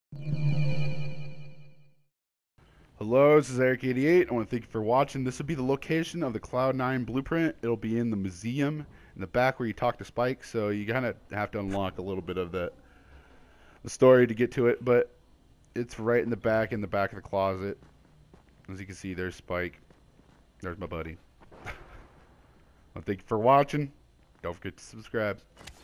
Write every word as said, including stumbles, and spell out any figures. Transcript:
Hello, this is Eric eighty-eight. I want to thank you for watching. This will be the location of the Cloud nine blueprint. It'll be in the museum in the back where you talk to Spike, so you kind of have to unlock a little bit of the, the story to get to it, but it's right in the back, in the back of the closet. As you can see, there's Spike. There's my buddy. Well, thank you for watching. Don't forget to subscribe.